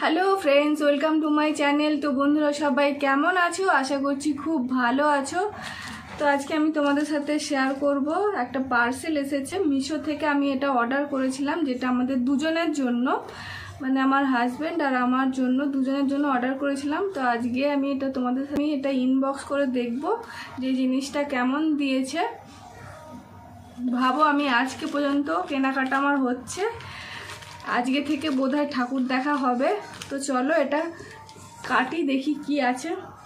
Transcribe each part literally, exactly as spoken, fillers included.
Hello friends, welcome to my channel. তো বন্ধুরা সবাই কেমন আছো? আশা করছি খুব ভালো আছো। তো আজকে আমি তোমাদের সাথে শেয়ার করব, একটা পার্সেল এসেছে মিশো থেকে। আমি এটা অর্ডার করেছিলাম, যেটা আমাদের দুজনের জন্য, মানে আমার হাজব্যান্ড আর আমার জন্য, দুজনের জন্য অর্ডার করেছিলাম। তো আজকে আমি এটা তোমাদের সাথে এটা ইনবক্স করে দেখব যে জিনিসটা কেমন দিয়েছে। ভাবো, আমি আজকে পর্যন্ত কেনাকাটা আমার হচ্ছে, আজকে থেকে বোধহয় ঠাকুর দেখা হবে। তো চলো এটা কাটি, দেখি কি আছে।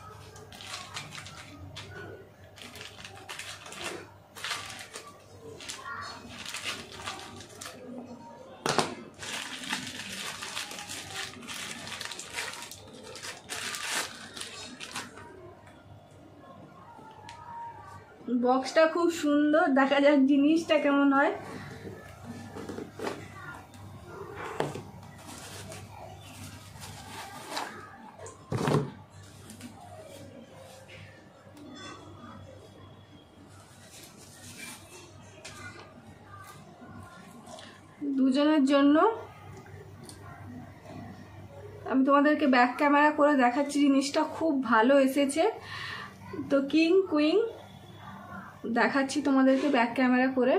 বক্সটা খুব সুন্দর, দেখা যাক জিনিসটা কেমন হয়। দুজনের জন্য আমি তোমাদেরকে ব্যাক ক্যামেরা করে দেখাচ্ছি, জিনিসটা খুব ভালো এসেছে। তো কিং কুইন দেখাচ্ছি তোমাদেরকে ব্যাক ক্যামেরা করে।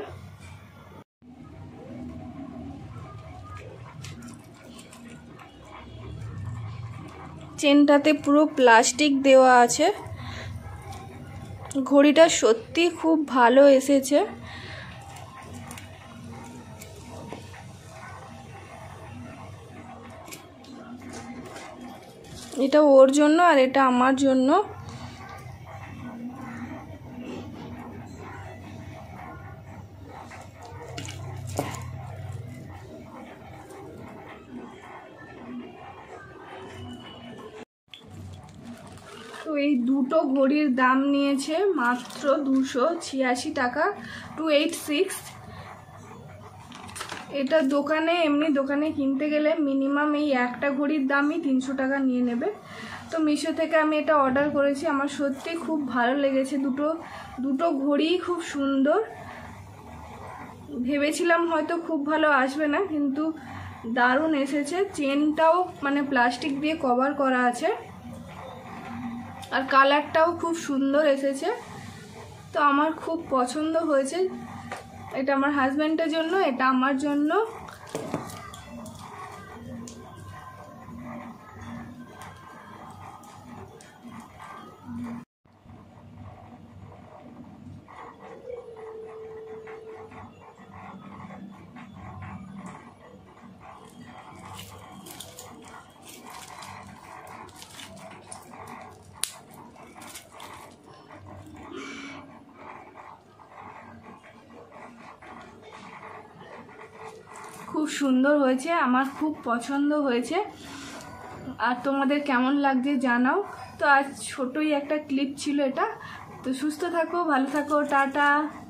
চেনটাতে পুরো প্লাস্টিক দেওয়া আছে। ঘড়িটা সত্যি খুব ভালো এসেছে। এটা ওর জন্য আর এটা আমার জন্য। তো এই দুটো ঘড়ির দাম নিয়েছে মাত্র দুশো ছিয়াশি টাকা, টু এইট সিক্স। এটা দোকানে, এমনি দোকানে কিনতে গেলে মিনিমাম এই একটা ঘড়ির দামই তিনশো টাকা নিয়ে নেবে। তো মিশো থেকে আমি এটা অর্ডার করেছি, আমার সত্যি খুব ভালো লেগেছে। দুটো দুটো ঘড়ি খুব সুন্দর। ভেবেছিলাম হয়তো খুব ভালো আসবে না, কিন্তু দারুণ এসেছে। চেনটাও মানে প্লাস্টিক দিয়ে কভার করা আছে, আর কালারটাও খুব সুন্দর এসেছে। তো আমার খুব পছন্দ হয়েছে। এটা আমার হাজব্যান্ডের জন্য, এটা আমার জন্য। খুব সুন্দর হয়েছে, আমার খুব পছন্দ হয়েছে। আর তোমাদের কেমন লাগছে জানাও। তো আজ ছোটই একটা ক্লিপ ছিল এটা। তো সুস্থ থাকো, ভালো থাকো, টাটা।